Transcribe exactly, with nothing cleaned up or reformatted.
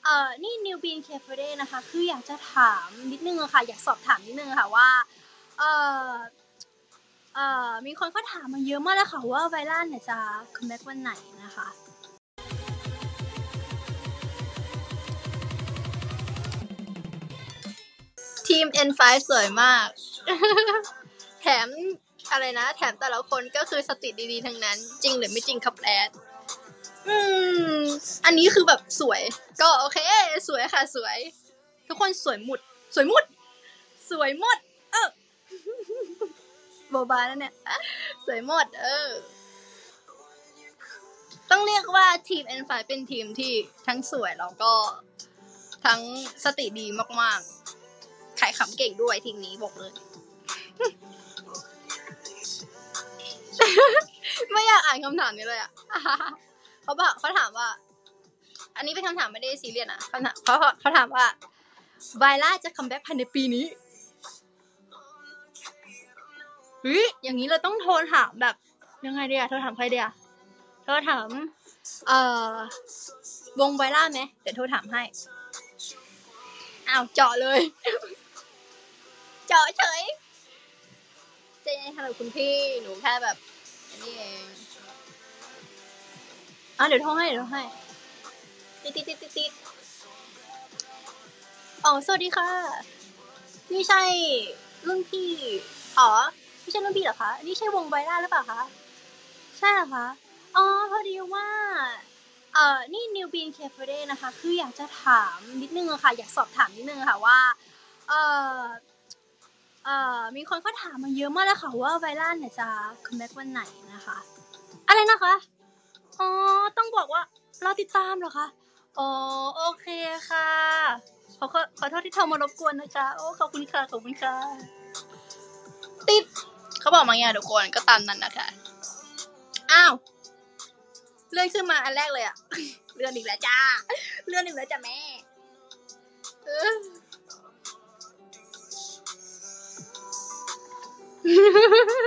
เอ่อนี่ New Bean Cafe นะคะคืออยากจะถามนิดนึงอะค่ะอยากสอบถามนิดนึงค่ะว่าเอ่อเอ่อมีคนเขาถามมาเยอะมากแล้วค่ะว่าไวรัลเนี่ยจะคัมแบ็กวันไหนนะคะทีม เอ็น ไฟว์ สวยมากแถมอะไรนะแถมแต่ละคนก็คือสติดีๆทั้งนั้นจริงหรือไม่จริงครับแอดอืมอันนี้คือแบบสวยก็โอเคสวยค่ะสวยทุกคนสวยหมดสวยหมดสวยหมดเออโบบานั่นเนี่ยสวยหมดเออต้องเรียกว่าทีม เอ็น ไฟว์ เป็นทีมที่ทั้งสวยแล้วก็ทั้งสติดีมากๆขายขำเก่งด้วยทีมนี้บอกเลยไม่อยากอ่านคำถามนี้เลยอ่ะเขาบอกเขาถามว่าอันนี้เป็นคำถามไม่ได้ซีเรียสนะเขาถามเขาเขาถามว่าไวล่าจะคัมแบ็กภายในปีนี้เฮ้ยอย่างนี้เราต้องโทรถามแบบยังไงดีอะโทรถามใครดีอะโทรถามเอ่อวงไวล่าไหมเดี๋ยวโทรถามให้อ้าวเจาะเลยเจาะเฉยเจ๊ฮัลโหลคุณพี่หนูแค่แบบนี่เองอ่ะเดี๋ยวโทรให้เดี๋ยวโทรให้ติดติดติดติดติดอ๋อสวัสดีค่ะนี่ใช่รุ่นพี่อ๋อไม่ใช่รุ่นพี่เหรอคะนี่ใช่วงไวล่าหรือเปล่าคะใช่เหรอคะอ๋อพอดีว่าเอ่อนี่ New Bean Cafe นะคะคืออยากจะถามนิดนึงอะค่ะอยากสอบถามนิดนึงค่ะว่าเอ่อเอ่อมีคนเขาถามมาเยอะมากแล้วค่ะว่าไวรัลเนี่ยจะคัมแบ็กวันไหนนะคะอะไรนะคะอ๋อต้องบอกว่ารอติดตามเหรอคะอ๋อโอเคค่ะขอขอโทษที่โทรมารบกวนนะจ๊ะโอ้ขอบคุณค่ะขอบคุณค่ะติดเขาบอกมาไงทุกคนก็ตามนั้นนะคะอ้าวเลื่อนขึ้นมาอันแรกเลยอะเลื่อนอีกแล้วจ้าเลื่อนอีกแล้วจ้ะแม่เออ